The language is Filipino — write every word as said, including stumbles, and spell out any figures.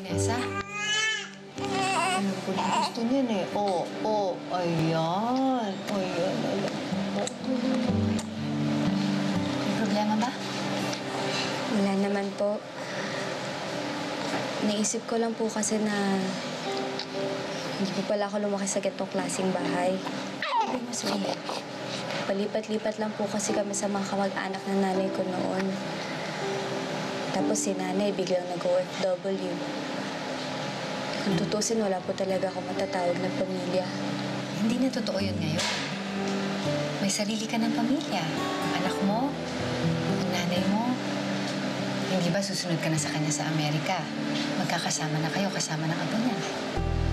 Vanessa? Ano po na gusto niyan eh? Oo, oh, oh, ayan. Ayan, ayan. Oh. May problema ba? Wala naman po. Naisip ko lang po kasi na hindi po pala ako lumaki sa ganitong klaseng bahay. Ay, mas may. Palipat-lipat lang po kasi kami sa mga kamag-anak ng nanay ko noon. Tapos si nanay biglang nag-O F W. Kung tutusin, wala po talaga ako matatawag na pamilya. Hindi na totoo yun ngayon. May sarili ka ng pamilya. Ang anak mo, ang nanay mo. Hindi ba susunod ka na sa kanya sa Amerika? Magkakasama na kayo kasama ng apo niya.